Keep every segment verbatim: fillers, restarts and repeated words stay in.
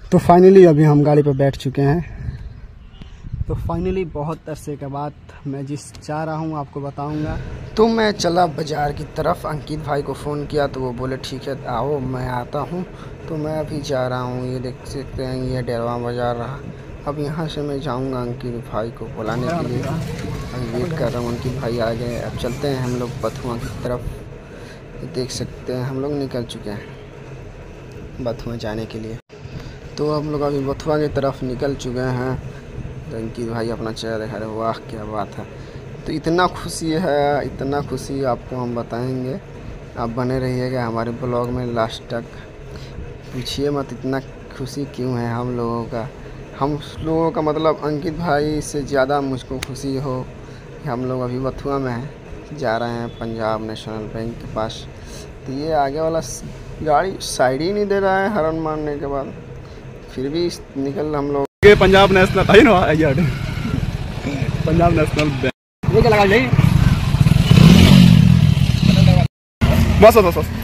तो फाइनली अभी हम गाड़ी पर बैठ चुके हैं। तो फाइनली बहुत अरसे के बाद मैं जिस जा रहा हूँ आपको बताऊंगा। तो मैं चला बाज़ार की तरफ, अंकित भाई को फ़ोन किया तो वो बोले ठीक है आओ मैं आता हूँ। तो मैं अभी जा रहा हूँ, ये देख सकते हैं ये डेरवा बाज़ार रहा। अब यहाँ से मैं जाऊँगा अंकित भाई को बुलाने के लिए। अभी वेट कर रहा हूँ, अंकित भाई आ गए। अब चलते हैं हम लोग बथुआ की तरफ। देख सकते हैं हम लोग निकल चुके हैं बथुआ जाने के लिए। तो हम लोग अभी बथुआ की तरफ निकल चुके हैं। तो अंकित भाई अपना चेहरा दिखा रहे, वाह क्या बात है। तो इतना खुशी है, इतना खुशी आपको हम बताएंगे, आप बने रहिएगा हमारे ब्लॉग में लास्ट तक। पूछिए मत इतना खुशी क्यों है हम लोगों का। हम लोगों का मतलब अंकित भाई से ज़्यादा मुझको खुशी हो कि हम लोग अभी बथुआ में हैं, जा रहे हैं पंजाब नेशनल बैंक के पास। तो ये आगे वाला गाड़ी साइड ही नहीं दे रहा है हॉर्न मारने के बाद, फिर भी निकल हम लोग पंजाब नेशनल है ना यार, पंजाब नेशनल बैंक ये क्या लगा ले बस बस बस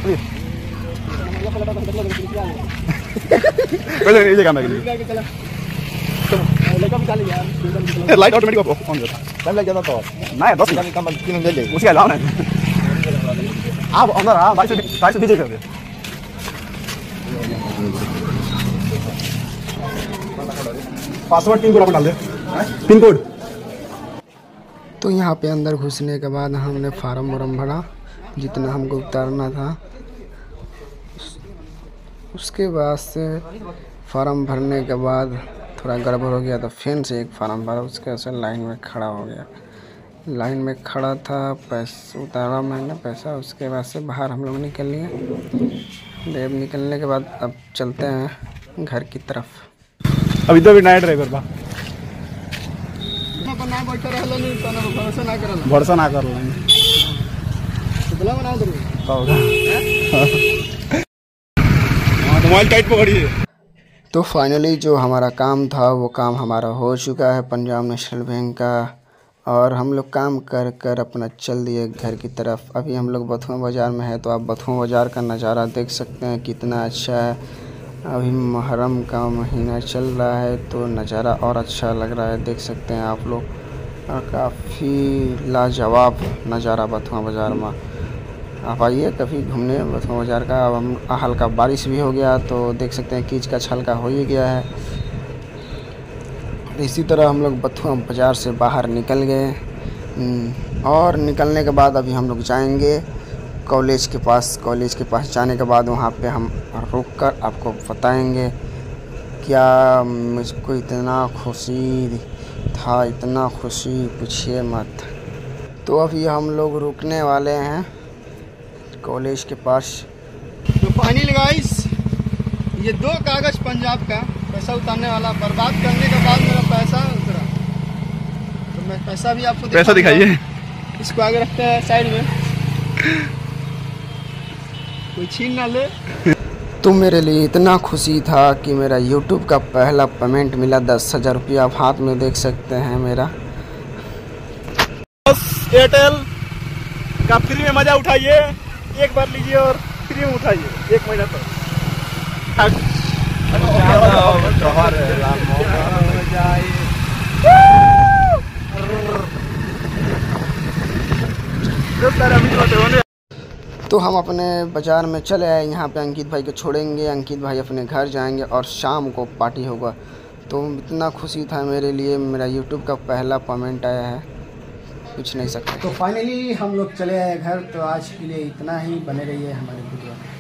पहले ये काम है लाइट ऑटोमेटिक ऑन होता है। टाइम लग जाता तो नहीं दस मिनट कम तीन ले ले उसके अलावा नहीं आप अंदर आ बाइक से बाइक से पीछे कर दे। पासवर्ड पिन कोड डाल दे, पिन कोड। तो यहाँ पे अंदर घुसने के बाद हमने फार्म वार्म भरा जितना हमको उतारना था। उसके बाद से फार्म भरने के बाद थोड़ा गड़बड़ हो गया तो फिर से एक फार्म भरा, उसके से लाइन में खड़ा हो गया। लाइन में खड़ा था, पैसा उतारा मैंने पैसा, उसके बाद से बाहर हम लोग निकल लिए। देव निकलने के बाद अब चलते हैं घर की तरफ। अभी तो भी नाइट ड्राइवर बा भरोसा ना कर मोबाइल टाइट पकड़िए। तो फाइनली जो हमारा काम था वो काम हमारा हो चुका है पंजाब नेशनल बैंक का, और हम लोग काम कर कर अपना चल दिए घर की तरफ। अभी हम लोग बथुआ बाज़ार में है, तो आप बथुआ बाज़ार का नज़ारा देख सकते हैं कितना अच्छा है। अभी मुहर्रम का महीना चल रहा है तो नज़ारा और अच्छा लग रहा है, देख सकते हैं आप लोग। और काफ़ी लाजवाब नज़ारा बथुआ बाज़ार में। आप आइए कभी घूमने बथुआ बाज़ार का। अब हम हल्का बारिश भी हो गया तो देख सकते हैं कीच का छलका हो ही गया है। इसी तरह हम लोग बथुआ बाज़ार से बाहर निकल गए, और निकलने के बाद अभी हम लोग जाएंगे कॉलेज के पास। कॉलेज के पास जाने के बाद वहाँ पे हम रुक कर आपको बताएंगे क्या मुझको इतना खुशी था, इतना खुशी पूछिए मत। तो अभी हम लोग रुकने वाले हैं कॉलेज के पास। तो फाइनली गाइस ये दो कागज पंजाब का पैसा उतारने वाला बर्बाद करने के बाद मेरा पैसा उतरा। तो मैं पैसा भी आपको पैसा दिखाइए। इसको आगे रखते हैं साइड में, कोई छीन ना ले। तो मेरे लिए इतना खुशी था कि मेरा यूट्यूब का पहला पेमेंट मिला दस हज़ार रुपया। आप हाथ में देख सकते हैं मेरा। एयरटेल का फ्री में मजा उठाइए, एक बार लीजिए और फ्री में उठाइए एक महीना तक। तो हम अपने बाज़ार में चले आए, यहाँ पे अंकित भाई को छोड़ेंगे, अंकित भाई अपने घर जाएंगे और शाम को पार्टी होगा। तो इतना खुशी था मेरे लिए, मेरा यूट्यूब का पहला पेमेंट आया है, कुछ नहीं सकते। तो फाइनली हम लोग चले आए घर। तो आज के लिए इतना ही, बने रहिए हमारे वीडियो में।